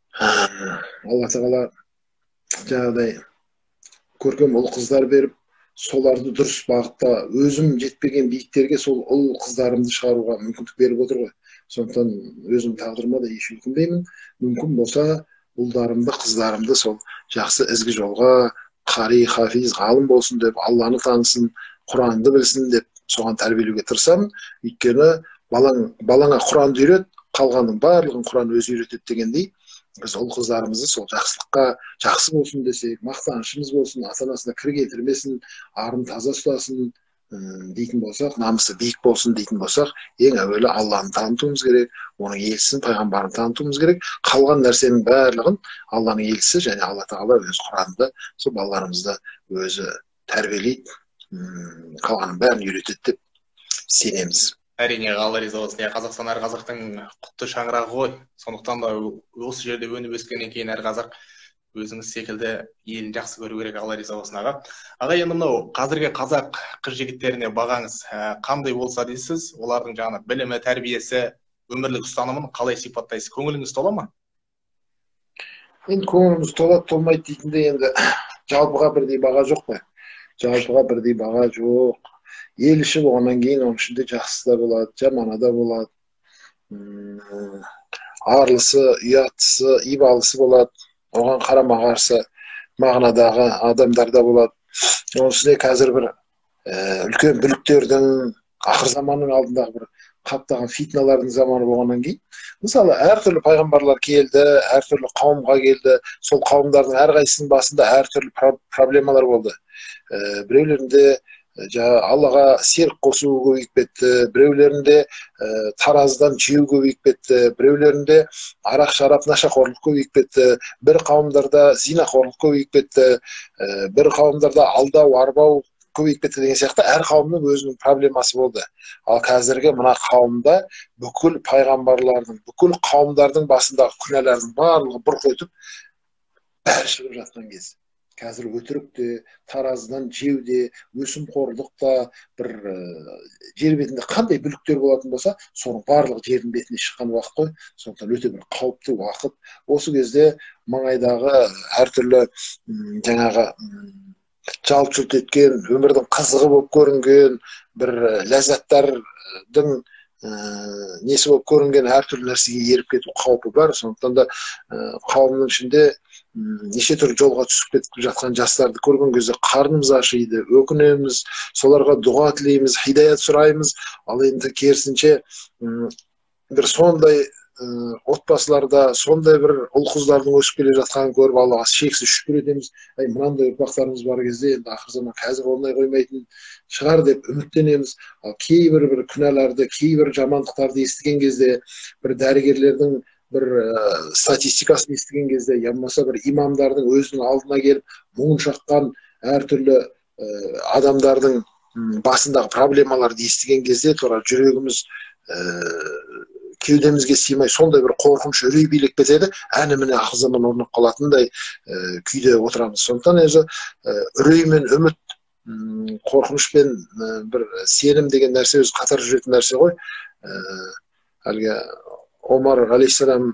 Алла тағала жаңағыдай көркем ұл қыздар беріп, соларды дұрыс бағытта өзім жетпеген биіктерге сол ұл қыздарымды шығаруға мүмкіндік беріп отыр ғой. Сондықтан өзім тағдырыма да еш өкінбеймін. Мүмкін болса ұлдарымды, қыздарымды сол жақсы ізгі жолға, қари, хафиз, ғалым болсын деп, Алланы танысын, Құранды білсін деп соған тәрбиелеуге тырысамын. Өйткені балаңа Құранды үйрет, қалғанның барлығын Құран өзі үйретеді дегендей, біз ұл қыздарымызды сол жақсылыққа, жақсы болсын десек, мақтанышымыз болсын, ата-анасына кір келтірмесін, арын таза ұстасын дейтін болсақ, намысы биік болсын дейтін болсақ, ең әуелі Алланы танытуымыз керек, оның елшісін, пайғамбарын танытуымыз керек. Қалған нәрсенің барлығын Алланың елшісі және Алла тағала өз Құранында сол балаларымызды өзі тәрбиелейді, қалғанын бәрін үйретеді деп сенеміз. Әрине, Алла риза болсын. Қазақстан әр қазақтың құтты шаңырағы ғой. Сондықтан да осы жерде өніп өскеннен кейін әр қазақ өзіңіз секілді елін жақсы көру керек. Алла риза болсын, аға. Аға, енді мынау қазіргі қазақ қыз жігіттеріне бағаңыз қандай болса дейсіз? Олардың жаңағы білімі, тәрбиесі, өмірлік ұстанымын қалай сипаттайсыз? Көңіліңіз тола ма? Енді көңіліміз толады, толмайды дейтінде енді жалпыға бірдей баға жоқ қой. Жалпыға бірдей баға жоқ. Ел іші болғаннан кейін оның ішінде жақсысы да болады, жаманы да болады. Арлысы, ұяттысы, ибалысы болады. Оған қарама қарсы мағынадағы адамдар да болады. Оның үстіне қазір бір үлкен бүліктердің, ақыр заманның алдындағы бір қаптаған фитналардың заманы болғаннан кейін, мысалы, әртүрлі пайғамбарлар келді, әртүрлі қауымға келді. Сол қауымдардың әрқайсысының басында әртүрлі проблемалар болды. Біреулерінде Аллаға серік қосу көбейіп кетті, біреулерінде таразыдан жеу көбейіп кетті, біреулерінде арақ, шарап, нашақорлық көбейіп кетті, бір қауымдарда зинақорлық көбейіп кетті, бір қауымдарда алдау, арбау көбейіп кетті деген сияқты әр қауымның өзінің проблемасы болды. Ал қазіргі мына қауымда бүкіл пайғамбарлардың, бүкіл қауымдардың басындағы күнәлардың барлығы бұрқ етіп бәрі шығып жатқан кез. Қазір өтірік те, таразыдан жеу де, өсімқорлық та, бір жер бетінде қандай бүліктер болатын болса, соның барлығы жердің бетіне шыққан уақыт қой. Сондықтан өте бір қауіпті уақыт. Осы кезде маңайдағы әртүрлі жаңағы жалт-жұлт еткен, өмірдің қызығы болып көрінген, бір ләззаттардың несі болып көрінген әртүрлі нәрсеге еріп кету қаупі бар. Сондықтан да қауымның ішінде неше түрлі жолға түсіп кетіп жатқан жастарды көрген кезде қарнымыз ашиды, өкінеміз, соларға дұға тілейміз, хидаят сұраймыз. Ал енді керісінше бір сондай отбасыларда сондай бір ұл қыздардың өсіп келе жатқанын көріп Аллаға шексіз шүкір етеміз. Мынандай ұрпақтарымыз бар кезде енді ақыр заман қазір болмай қоймайтын шығар деп үміттенеміз. Ал кейбір күнәларды, кейбір жамандықтарды естіген кезде, бір дәрігерлердің бір статистикасын естіген кезде, я болмаса бір имамдардың өзінің алдына келіп мұң шаққан әртүрлі адамдардың басындағы проблемаларды естіген кезде тура жүрегіміз кеудемізге сыймай сондай бір қорқыныш үрей билеп кетеді. Әні міне ақыр заман орнап қалатындай күйде отырамыз. Сондықтан өзі үрей мен үміт, қорқыныш пен бір сенім деген нәрсе өзі қатар жүретін нәрсе ғой. Әлгі Омар алейхиссалам,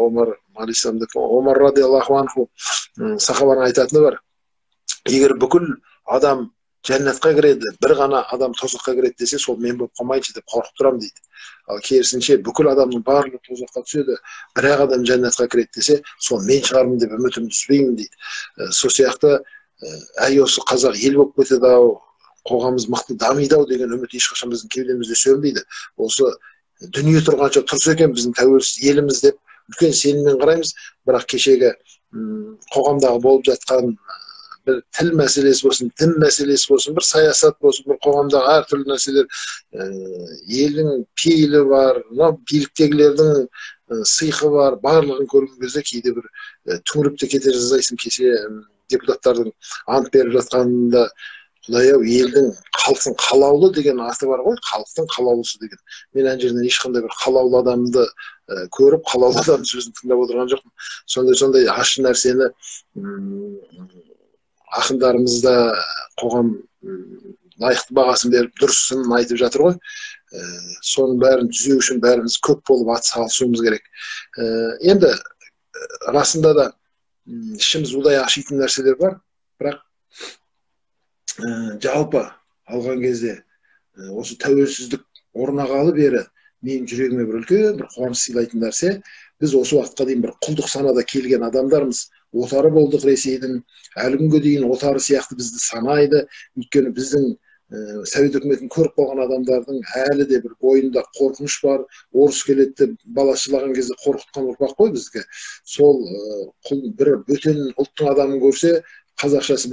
Омар радиаллаху анху сахабаның айтатыны бар. Егер бүкіл адам жәннатқа кіреді, бір ғана адам тозаққа кіреді десе, сол мен болып қалмайыншы деп қорқып тұрам дейді. Ал керісінше бүкіл адамның барлығы тозаққа түседі, бір адам жәннатқа кіреді десе, сол мен шығармын деп үмітімді үзбеймін дейді. Сол сияқты әй осы қазақ ел болып кетеді-ау, қоғамымыз мықты дамиды-ау деген үміт ешқашан біздің кеудемізде сөнбейді. Осы дүние тұрғанша тұрса екен біздің тәуелсіз еліміз деп үлкен сеніммен қараймыз. Бірақ кешегі қоғамдағы болып жатқан бір тіл мәселесі болсын, дін мәселесі болсын, бір саясат болсын, бір қоғамдағы әртүрлі нәрселер, елдің пейілі бар, биліктегілердің сыйқы бар, барлығын көрген кезде кейде бір түңіліп те кете жаздайсың. Кеше депутаттардың ант беріп жатқанында Құдай-ау, елдің халықтың қалаулы деген аты бар ғой, халықтың қалаулысы деген. Мен ана жерден ешқандай бір қалаулы адамды көріп, қалаулы адамның сөзін тыңдап отырған жоқпын. Сондай ащы нәрсені ақындарымыз да қоғам лайықты бағасын беріп, дұрысын айтып жатыр ғой. Соның бәрін түзеу үшін бәріміз көп болып атсалысуымыз керек. Енді расында да ішіміз удай ашитын нәрселер бар, бірақ жалпы алған кезде осы тәуелсіздік орнағалы бері менің жүрегіме бір үлкен бір қуаныш сыйлайтын нәрсе, біз осы уақытқа дейін бір құлдық санада келген адамдармыз. Отары болдық Ресейдің, әлі күнге дейін отары сияқты бізді санайды. Өйткені біздің совет үкіметін көріп қалған адамдардың әлі де бір бойында қорқыныш бар. Орыс келеді деп балашылаған кезде қорқытқан ұрпақ қой біздікі. Сол бір бөтен ұлттың адамын көрсе, қазақшасы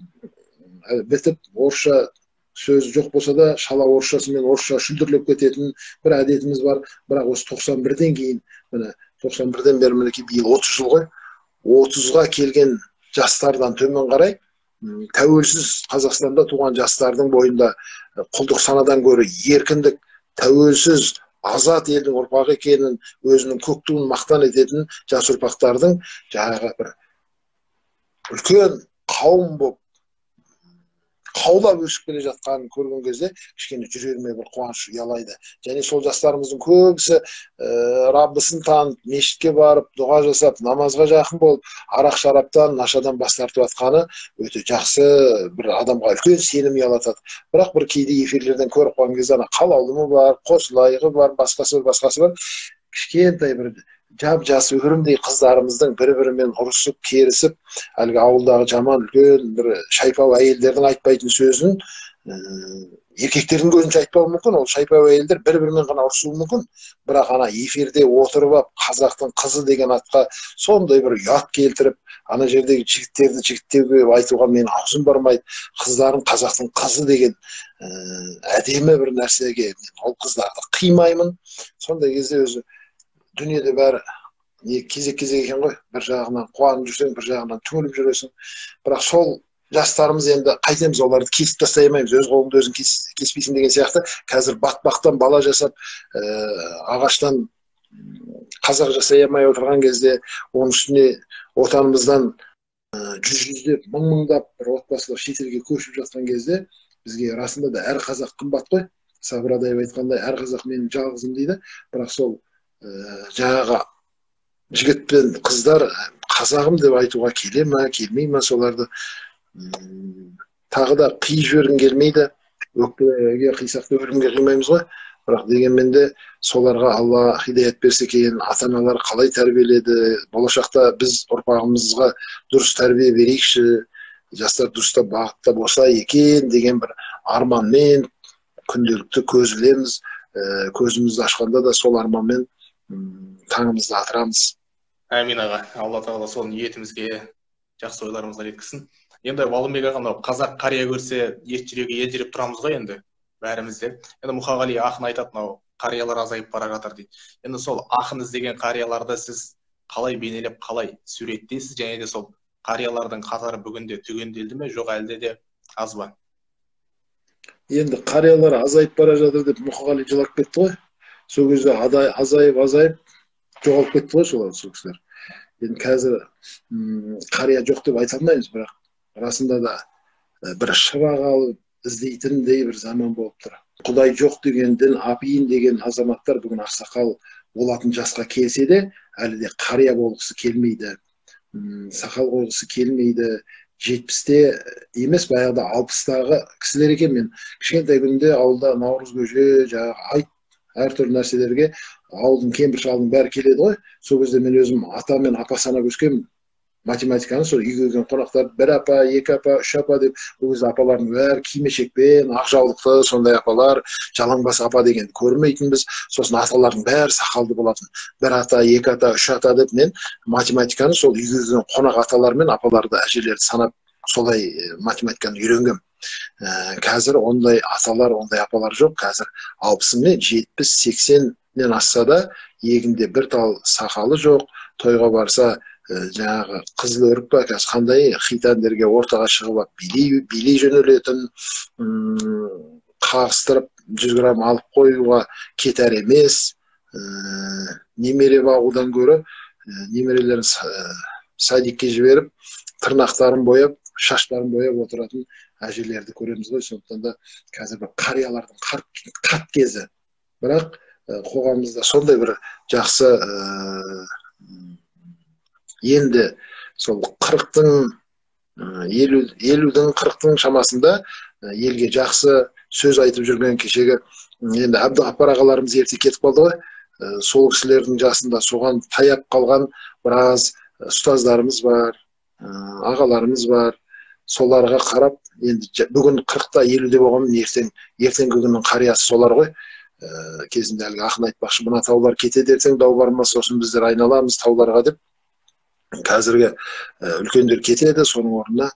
бітіп, орысша сөз жоқ болса да, шала орысшасымен орысша шүлдірлеп кететін бір әдетіміз бар. Бірақ осы 91-ден кейін, міне 91-ден бері мінекей биыл 30 жыл ғой. 30-ға келген жастардан төмен қарай, тәуелсіз Қазақстанда туған жастардың бойында құлдық санадан гөрі еркіндік, тәуелсіз азат елдің ұрпағы екенін, өзінің көк туын мақтан ететін жас ұрпақтардың жаңағы бір үлкен қауым болып қаулап өсіп келе жатқанын көрген кезде кішкене жүрегіме бір қуаныш ұялайды. Және сол жастарымыздың көбісі Раббысын танып, мешітке барып, дұға жасап, намазға жақын болып, арақ-шараптан, нашадан бас тартып жатқаны өте жақсы, бір адамға үлкен сенім ұялатады. Бірақ бір кейде эфирлерден көріп қалған кезде қалаулымы бар, қосылайығы бар, басқасы бар, кішкентай бір жап-жас өрімдей қыздарымыздың бір-бірімен ұрысып, керісіп, әлгі ауылдағы жаман үлкен бір шайпау әйелдердің айтпайтын сөзін еркектердің көзінше айтпауы мүмкін. Ол шайпау әйелдер бір-бірімен ғана ұрысуы мүмкін. Бірақ ана эфирде отырып алып, қазақтың қызы деген атқа сондай бір ұят келтіріп, ана жердегі жігіттерді жігіттеуге айтуға менің аузым бармайды. Қыздарын қазақтың қызы деген әдемі бір нәрсеге ол қыздарды қимаймын. Сондай кезде өзі дүниеде бәрі кезек-кезек екен ғой. Бір жағынан қуанып жүрсең, бір жағынан түңіліп жүресің. Бірақ сол жастарымыз енді қайтеміз, оларды кесіп тастай алмаймыз. Өз қолыңды өзің кеспейсің деген сияқты. Қазір батпақтан бала жасап, ағаштан қазақ жасай алмай отырған кезде, оның үстіне отанымыздан жүздеп, мың-мыңдап бір отбасылар шетелге көшіп жатқан кезде, бізге расында да әр қазақ қымбат қой. Сабыр Адаев айтқандай, әр қазақ менің жалғызым дейді. Бірақ сол жаңағы жігіт пен қыздар қазағым деп айтуға келе ма, келмей ма, соларды тағы да қиып жібергім келмейді. Өкпеге қисақты өлімге қимаймыз ғой. Бірақ дегенмен де соларға Алла хидаят берсе екен, ата-аналар қалай тәрбиеледі, болашақта біз ұрпағымызға дұрыс тәрбие берейікші, жастар дұрыстап бағытта болса екен деген бір арманмен күнделікті көз ілеміз. Көзімізді ашқанда да сол арманмен таңымызды атырамыз. Әмин аға, алла тағала сол ниетімізге, жақсы ойларымызға жеткізсін. Енді Балымбек аға, қазақ қария көрсе ет жүрегі елжіреп тұрамыз ғой енді бәріміз де. Енді Мұқағали ақын айтады, қариялар азайып бара жатыр дейді. Енді сол ақын іздеген қарияларды сіз қалай бейнелеп, қалай суреттейсіз, және де сол қариялардың қатары бүгінде түгенделді ме, жоқ әлде де аз ба? Енді қариялар азайып бара жатыр деп Мұқағали жылап кетті ғой. Сол кезде азайып жоғалып кетті ғой сол кісілер. Енді қазір қария жоқ деп айта алмаймыз, бірақ расында да бір шырақ алып іздейтіндей бір заман болып тұр. Құдай жоқ деген, дін апиын деген азаматтар бүгін ақсақал болатын жасқа келсе де, әлі де қария болғысы келмейді, сақал қойғысы келмейді. 70-те емес, баяғыда 60-тағы кісілер екен. Мен кішкентай күнде ауылда наурыз көже, айт, әртүрлі нәрселерге ауылдың кемпір шалдың бәрі келеді ғой. Сол кезде мен өзім ата мен апа санап өскенмін. Математиканы сол үйге келген қонақтар бір апа, екі апа, үш апа деп, бұл кезде апалардың бәрі кимешекпен, ақ жаулықты, сондай апалар, жалаңбас апа дегенді көрмейтінбіз. Сосын аталардың бәрі сақалды болатын. Бір ата, екі ата, үш ата деп мен математиканы сол үйге келген қонақ аталар мен апаларды, әжелерді санап солай математиканы үйренгем. Қазір ондай аталар, ондай апалар жоқ. Қазір 60 70 80-нен асса да егінде бір тал сақалы жоқ. Тойға барса жаңағы қызыл өрік па, қазір қандай хитандерге ортаға шығып билей жөнелетін, қағыстырып 100 грамм алып қоюға кетер емес. Немере бағудан гөрі немерелерін садикке жіберіп, тырнақтарын бояп, шаштарын бояп отыратын әжелерді көреміз ғой. Сондықтан да қазір бір қариялардың қат кезі. Бірақ қоғамымызда сондай бір жақсы енді сол 40-тың елудің 40-тың шамасында елге жақсы сөз айтып жүрген кешегі енді Әбдіғапар ағаларымыз ерте кетіп қалды ғой. Сол кісілердің жасында соған таяп қалған біраз ұстаздарымыз бар, ағаларымыз бар. Соларға қарап, енді бүгін 40-та 50-де болғанмен ертеңгі күннің қариясы солар ғой. Кезінде әлгі ақын айтпақшы, мына таулар кетеді ертең, дау бармас, сосын біздер айналамыз тауларға деп. Қазіргі үлкендер кетеді, соның орнына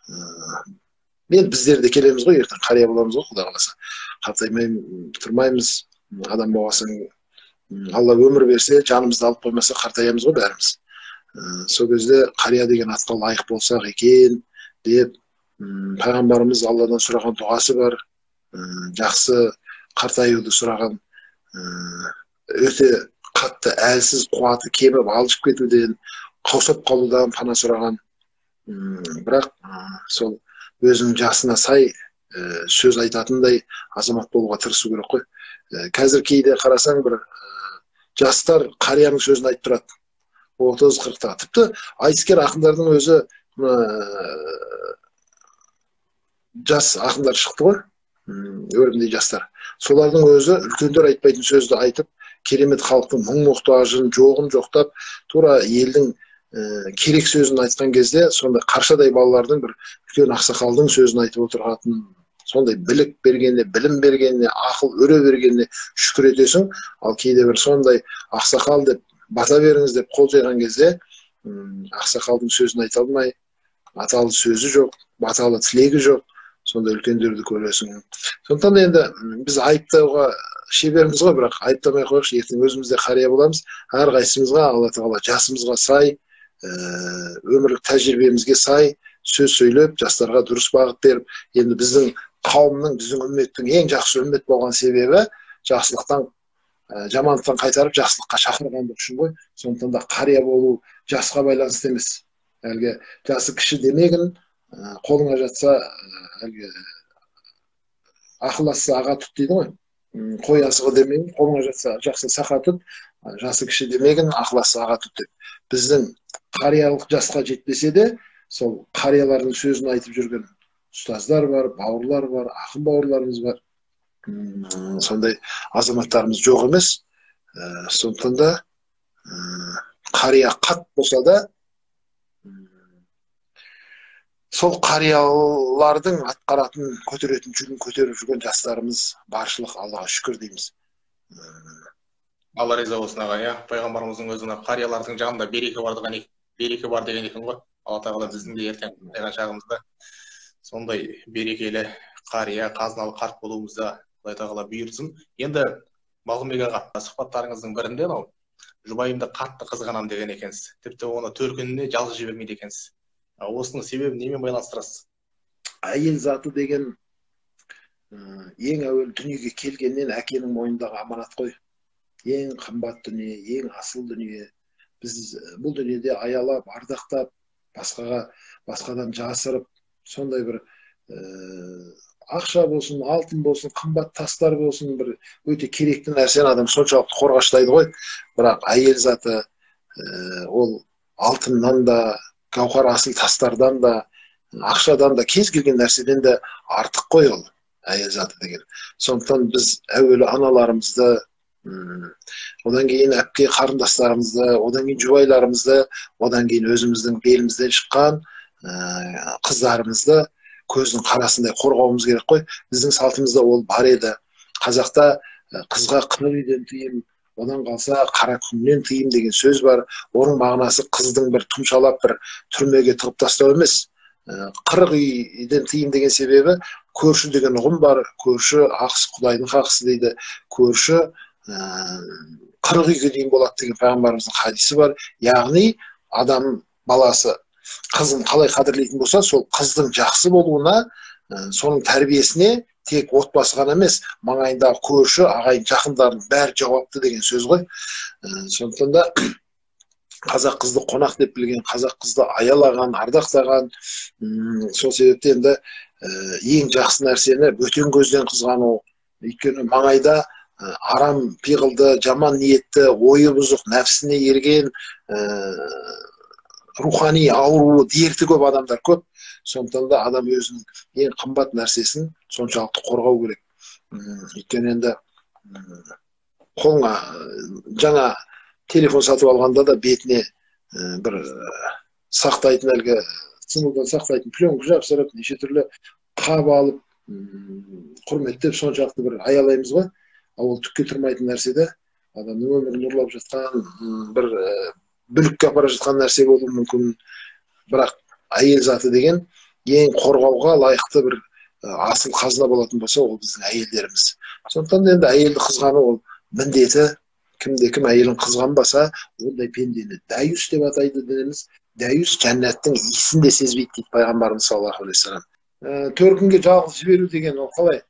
біздер де келеміз ғой, ертең қария боламыз ғой, Құда қаласа. Қартаймай тұрмаймыз, адам болғасын, Алла өмір берсе, жанымызды алып қоймаса қартаямыз ғой бәріміз. Сол кезде қария деген атқа лайық болсақ екен деп, пайғамбарымыз Алладан сұраған дұғасы бар, жақсы қартаюды сұраған, өте қатты әлсіз қуаты кеміп алжып кетуден, қаусап қалудан пана сұраған. Бірақ сол өзінің жасына сай сөз айтатындай азамат болуға тырысу керек қой. Қазір кейде қарасаң, бір жастар қарияның сөзін айтып тұрады. 30-40-та. Тіпті айтыскер ақындардың өзі жас ақындар шықты ғой, өрімдей жастар. Солардың өзі үлкендер айтпайтын сөзді айтып, керемет халықтың мұң-мұқтажын, жоғын жоқтап, тура елдің керек сөзін айтқан кезде, сондай қаршадай балалардың бір үлкен ақсақалдың сөзін айтып отырғатын, сондай білік бергенде, білім бергенде, ақыл өре бергенде шүкір етесің. Ал кейде бір сондай ақсақал деп, бата беріңіз деп қол жайған кезде, ақсақалдың сөзін айта алмай, аталы сөзі жоқ, баталы тілегі жоқ, сондай үлкендерді көресің. Сондықтан енді біз айыптауға шеберміз ғой, бірақ айыптамай қойықшы, ертең өзімізде қария боламыз. Әрқайсымызға Алла тағала жасымызға сай, өмірлік тәжірибемізге сай сөз сөйлеп, жастарға дұрыс бағыт беріп, енді біздің қауымның, біздің үмметтің ең жақсы үммет болған себебі жақсылықтан, жамандықтан қайтарып жақсылыққа шақырғандық үшін ғой. Сондықтан да қария болу жасқа байланысты емес. Әлгі жасы кіші демегін, қолыңа жатса, әлгі ақыл асса аға тұт дейді ғой. Қой асығы демегін, қолыңа жатса жақсы сақа тұт, жасы кіші демегін, ақыл асса аға тұт деп. Біздің қариялық жасқа жетпесе де, сол қариялардың сөзін айтып жүрген ұстаздар бар, бауырлар бар, ақын бауырларымыз бар. Сондай азаматтарымыз жоқ емес. Сондықтан да қария қат болса да, сол қариялардың атқаратын, көтеретін жүгін көтеріп жүрген жастарымыз баршылық, Аллаға шүкір дейміз. Алла риза болсын аға, иә. Пайғамбарымыздың өзіне қариялардың жанында береке бар деген екен ғой. Алла тағала біздің де ертең қайтқан шағымызда сондай берекелі қария, қазыналы қарт болуымызда Алла тағала бұйыртсын. Енді Балғынбек аға, сұхбаттарыңыздың бірінде жұбайымды қатты қызғанамын деген екенсіз. Тіпті оны төркініне жалғыз жібермейді екенсіз. Осының себебін немен байланыстырасыз? Әйел заты деген ең әуел дүниеге келгеннен әкенің мойнындағы аманат қой. Ең қымбат дүние, ең асыл дүние. Біз бұл дүниеде аялап, ардақтап, басқадан жасырып, сондай бір ақша болсын, алтын болсын, қымбат тастар болсын, бір өте керекті нәрсені адам соншалықты қорғаштайды ғой. Бірақ әйел заты ол алтыннан да, гауһар асыл тастардан да, ақшадан да, кез келген нәрседен де артық қой ол әйел заты деген. Сондықтан біз әуелі аналарымызды, одан кейін әпке қарындастарымызды, одан кейін жұбайларымызды, одан кейін өзіміздің белімізден шыққан қыздарымызды көздің қарасындай қорғауымыз керек қой. Біздің салтымызда ол бар еді. Қазақта қызға қыңыр үйден тыйым, одан қалса қара күннен тыйым деген сөз бар. Оның мағынасы қыздың бір тұмшалап бір түрмеге тығып тастау емес. Қырық үйден тыйым деген себебі көрші деген ұғым бар. Көрші ақысы Құдайдың хақысы дейді. Көрші 40 үйге дейін болады деген пайғамбарымыздың хадисі бар. Яғни адам баласы қызын қалай қадірлейтін болса, сол қыздың жақсы болуына, соның тәрбиесіне тек отбасы ғана емес, маңайындағы көрші, ағайын, жақындардың бәрі жауапты деген сөз ғой. Сондықтан да қазақ қызды қонақ деп білген, қазақ қызды аялаған, ардақтаған, сол себептен де ең жақсы нәрсені бөтен көзден қызғану. Өйткені маңайда арам пиғылды, жаман ниетті, ойы бұзық, нәпсіне ерген, рухани ауру, дерті көп адамдар көп. Сондықтан да адам өзінің ең қымбат нәрсесін соншалықты қорғау керек. Өйткені енді қолыңа жаңа телефон сатып алғанда да бетіне бір сақтайтын әлгі сымылдан сақтайтын пленка жапсырып, неше түрлі қап алып, құрметтеп соншалықты бір аялаймыз ғой. Ал ол түкке тұрмайтын нәрсе де адамның өмірін ұрлап жатқан, бір бүлікке апара жатқан нәрсе болуы мүмкін. Бірақ әйел заты деген ең қорғауға лайықты бір асыл қазына болатын болса, ол біздің әйелдеріміз. Сондықтан енді әйелді қызғану ол міндеті. Кімде-кім әйелін қызғанбаса, ондай пендені дәйүс деп атайды дініміз. Дәйүс жәннаттың иісін де сезбейді дейді пайғамбарымыз саллаллаху алейхи вассалам. Төркінге жалғыз жіберу деген ол қалай?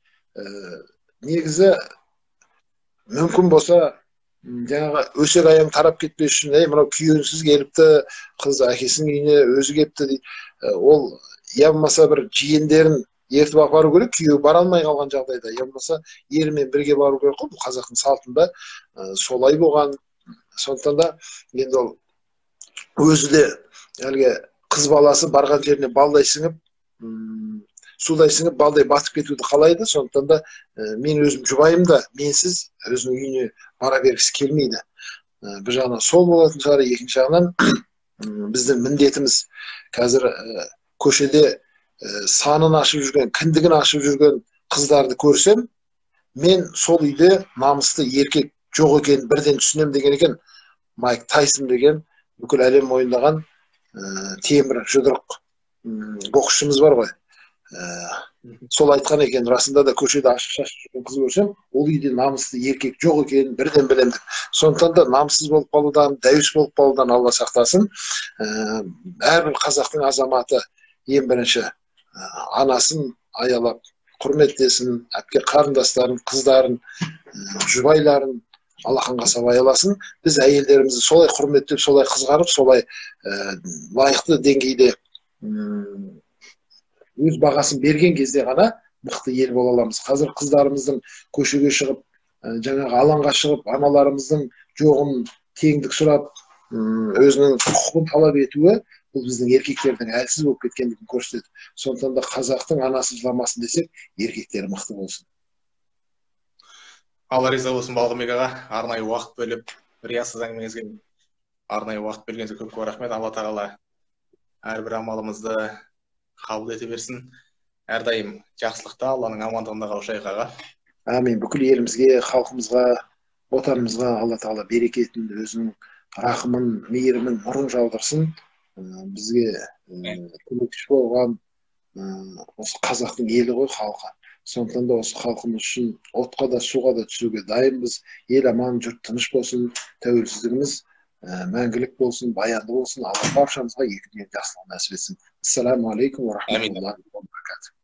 Негізі мүмкін болса, жаңағы өсек аяң тарап кетпес үшін, мынау күйеусіз келіпті, қыз әкесінің үйіне өзі келіпті дейді. Ол я болмаса бір жиендерін ертіп апару керек, күйеуі бара алмай қалған жағдайда, я болмаса ерімен бірге бару керек қой. Бұл қазақтың салтында солай болған. Сондықтан да енді ол өзі де әлгі қыз баласы барған жеріне балдай сіңіп, судай сіңіп, балдай батып кетуді қалайды. Сондықтан да мен өзім жұбайым да менсіз өзінің үйіне бара бергісі келмейді. Bir жағынан сол болатын шығар, екінші жағынан біздің міндетіміз қазір көшеде санын ашып жүрген, кіндігін ашып жүрген қыздарды көрсем, мен сол үйде намысты еркек жоқ екенін бірден түсінем деген екен. Майк Тайсон деген бүкіл әлем мойындаған темір жұдырық боксшымыз бар ғой. Сол айтқан екен, расында да көшеде ашық шашып жүрген қыз көрсем, ол үйде намысты еркек жоқ екенін бірден білем деп. Сондықтан да намыссыз болып қалудан, дәйүс болып қалудан Алла сақтасын. Әрбір қазақтың азаматы ең бірінші анасын аялап, құрметтесін, әпке қарындастарын, қыздарын, жұбайларын алақанға салып аяласын. Біз әйелдерімізді солай құрметтеп, солай қызғарып, солай лайықты деңгейде өз бағасын берген кезде ғана мықты ел бола аламыз. Қазір қыздарымыздың көшеге шығып, жаңағы алаңға шығып, аналарымыздың жоғын теңдік сұрап, өзінің құқығын талап етуі, бұл біздің еркектердің әлсіз болып кеткендігін көрсетеді. Сондықтан да қазақтың анасы жыламасын десек, еркектері мықты болсын. Алла риза болсын Балғынбек аға, арнайы уақыт бөліп, риясыз әңгімеңізге арнайы уақыт бөлгеніңізге көп рахмет. Алла тағала әрбір амалымызды қабыл ете берсін. Әрдайым жақсылықта, Алланың амандығында қауышайық аға. Амин. Бүкіл елімізге, халқымызға, отанымызға Алла тағала берекетін, өзінің рахымын, мейірімін, нұрын жаудырсын. Бізге көмекші болған осы қазақтың елі ғой, халқы. Сондықтан да осы халқымыз үшін отқа да суға да түсуге дайынбыз. Ел аман, жұрт тыныш болсын, тәуелсіздігіміз мәңгілік болсын, баянды болсын. Алла баршамызға екі дүниені жақсылығын нәсіп етсін. Ассаламу алейкум ва рахматуллахи ва баракатух.